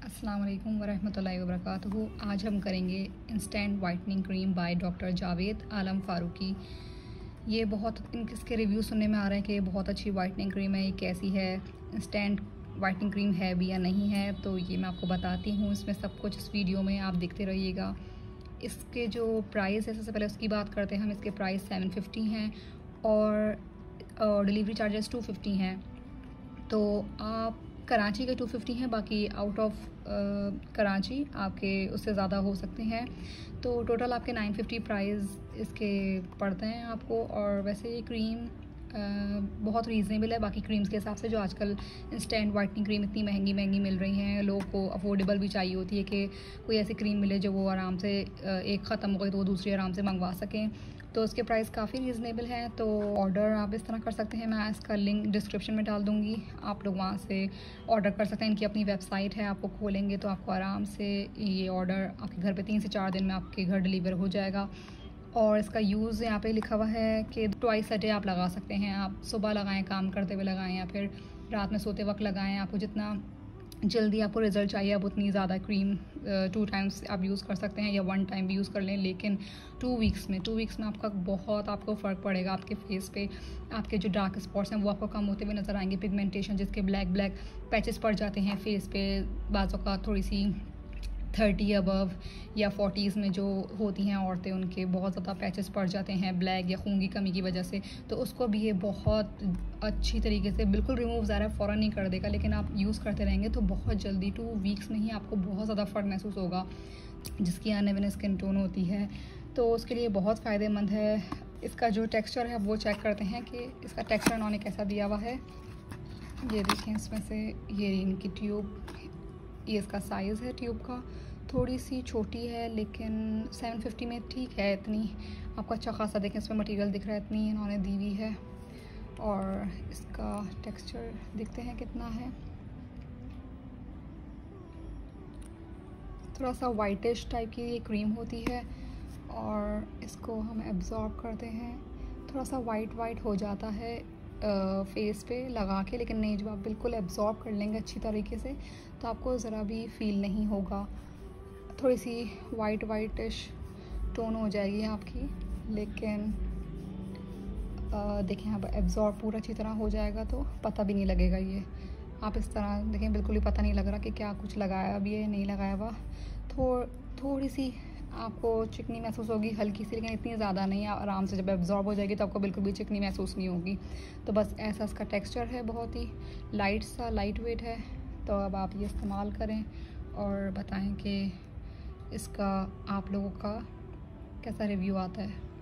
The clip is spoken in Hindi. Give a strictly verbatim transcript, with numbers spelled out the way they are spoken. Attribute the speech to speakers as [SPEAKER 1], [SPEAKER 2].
[SPEAKER 1] अस्सलाम वालेकुम वरहमतुल्लाहि वबरकातुहू। आज हम करेंगे instant whitening cream by doctor Javed Alam Farooqui. ये बहुत इसके रिव्यू सुनने में आ रहे हैं कि ये बहुत अच्छी वाइटनिंग क्रीम है। ये कैसी है, इंस्टेंट वाइटनिंग क्रीम है भी या नहीं है, तो ये मैं आपको बताती हूँ। इसमें सब कुछ इस वीडियो में आप देखते रहिएगा। इसके जो प्राइस है, सबसे पहले उसकी बात करते हैं हम। इसके प्राइस सेवन फिफ्टी हैं और डिलीवरी चार्जेस टू फिफ्टी हैं। तो आप कराची के टू फिफ्टी हैं, बाकी आउट ऑफ कराची आपके उससे ज़्यादा हो सकते हैं। तो टोटल आपके नाइन फिफ्टी प्राइस इसके पड़ते हैं आपको। और वैसे ये क्रीम Uh, बहुत रीज़नेबल है बाकी क्रीम्स के हिसाब से, जो आजकल इंस्टेंट वाइटनिंग क्रीम इतनी महंगी महंगी मिल रही हैं। लोगों को अफोर्डेबल भी चाहिए होती है कि कोई ऐसी क्रीम मिले जो वो आराम से एक ख़त्म हो गई तो वो दूसरी आराम से मंगवा सकें। तो उसके प्राइस काफ़ी रीज़नेबल हैं। तो ऑर्डर आप इस तरह कर सकते हैं। मैं इसका लिंक डिस्क्रिप्शन में डाल दूँगी, आप लोग वहाँ से ऑर्डर कर सकते हैं। इनकी अपनी वेबसाइट है, आपको खोलेंगे तो आपको आराम से ये ऑर्डर आपके घर पे तीन से चार दिन में आपके घर डिलीवर हो जाएगा। और इसका यूज़ यहाँ पे लिखा हुआ है कि ट्वाइस अ डे आप लगा सकते हैं। आप सुबह लगाएं, काम करते हुए लगाएं, या फिर रात में सोते वक्त लगाएं। आपको जितना जल्दी आपको रिज़ल्ट चाहिए आप उतनी ज़्यादा क्रीम टू टाइम्स आप यूज़ कर सकते हैं, या वन टाइम भी यूज़ कर लें। लेकिन टू वीक्स में टू वीक्स में आपका बहुत आपको फ़र्क पड़ेगा। आपके फेस पे आपके जो डार्क स्पॉट्स हैं वो आपको कम होते हुए नज़र आएंगे। पिगमेंटेशन जिसके ब्लैक ब्लैक पैचेस पड़ जाते हैं फेस पे, बाज़ों का थोड़ी सी थर्टी अबव या फोर्टीज़ में जो होती हैं औरतें, उनके बहुत ज़्यादा पैचेस पड़ जाते हैं ब्लैक या खून की कमी की वजह से। तो उसको भी ये बहुत अच्छी तरीके से बिल्कुल रिमूव ज़रा फ़ौरन नहीं कर देगा, लेकिन आप यूज़ करते रहेंगे तो बहुत जल्दी टू वीक्स में ही आपको बहुत ज़्यादा फ़र्क महसूस होगा। जिसकी अनइवन स्किन टोन होती है तो उसके लिए बहुत फ़ायदेमंद है। इसका जो टेक्स्चर है वो चेक करते हैं कि इसका टेक्स्चर उन्होंने कैसा दिया हुआ है। ये देखें, इसमें से ये इनकी ट्यूब, ये इसका साइज़ है ट्यूब का, थोड़ी सी छोटी है लेकिन सेवन फिफ्टी में ठीक है। इतनी आपको अच्छा खासा देखें इसमें मटेरियल दिख रहा है, इतनी इन्होंने दी हुई है। और इसका टेक्सचर देखते हैं कितना है, थोड़ा सा वाइटिश टाइप की ये क्रीम होती है। और इसको हम एब्ज़ॉर्ब करते हैं, थोड़ा सा वाइट वाइट हो जाता है फेस पे लगा के, लेकिन नहीं, जब आप बिल्कुल एब्ज़ॉर्ब कर लेंगे अच्छी तरीके से तो आपको ज़रा भी फील नहीं होगा। थोड़ी सी वाइट वाइटिश टोन हो जाएगी आपकी, लेकिन देखें अब एब्ज़ॉर्ब पूरा अच्छी तरह हो जाएगा तो पता भी नहीं लगेगा। ये आप इस तरह देखें, बिल्कुल ही पता नहीं लग रहा कि क्या कुछ लगाया भी है नहीं लगाया हुआ। थो, थोड़ी सी आपको चिकनी महसूस होगी, हल्की सी, लेकिन इतनी ज़्यादा नहीं। आराम से जब एब्ज़ॉर्ब हो जाएगी तो आपको बिल्कुल भी चिकनी महसूस नहीं होगी। तो बस ऐसा इसका टेक्सचर है, बहुत ही लाइट सा, लाइट वेट है। तो अब आप ये इस्तेमाल करें और बताएं कि इसका आप लोगों का कैसा रिव्यू आता है।